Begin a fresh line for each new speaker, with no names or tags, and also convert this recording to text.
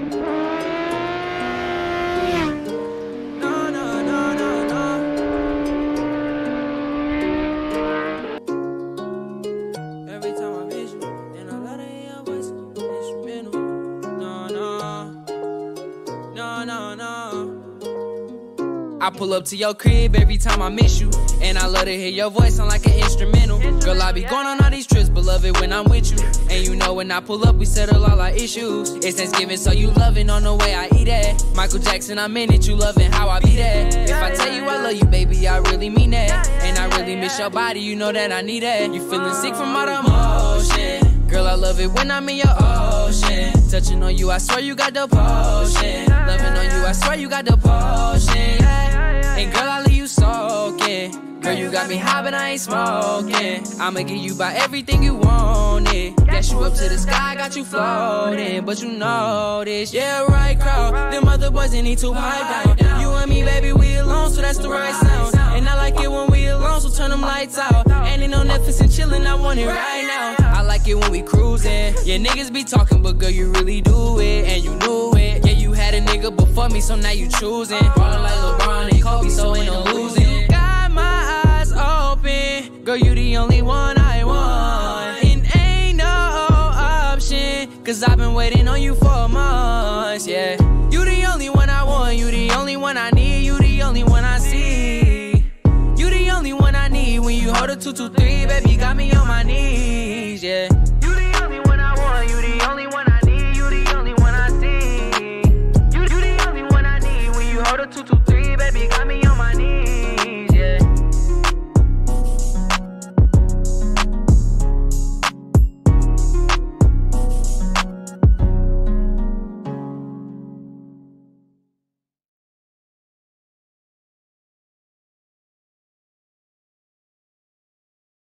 I pull up to your crib every time I miss you, and I love to hear your voice sound like an instrumental. Girl, I be going on all these trips, but love it when I'm with you. And you know when I pull up, we settle all our issues. It's Thanksgiving, so you loving on the way I eat it. Michael Jackson, I'm in it, you loving how I be there. If I tell you I love you, baby, I really mean that. And I really miss your body, you know that I need it. You feeling sick from all the motion. Girl, I love it when I'm in your ocean. Touching on you, I swear you got the potion. Loving on you, I swear you got the potion. And girl, I leave you soaking. Girl, you got me high, but I ain't smoking. I'ma give you by everything you wanted. Dash you up to the sky, got you floating. But you know this, yeah, right crowd. Them other boys, they need to pipe down. You and me, baby, we alone, so that's the right sound. And I like it when we alone, so turn them lights out. And ain't no Netflix and chillin', I want it right now. I like it when we cruising. Yeah, niggas be talking, but girl, you really do it. And you knew it. Yeah, you had a nigga before me, so now you choosing. Ballin' like LeBron and Kobe, so ain't no losing. You got my eyes open. Girl, you the only one I want. And ain't no option, cause I've been waiting on you for months, yeah. You the only one I want, you the only one I need, you the only one I see. You the only one I need. When you hold a 223, baby, got me on my knees, yeah.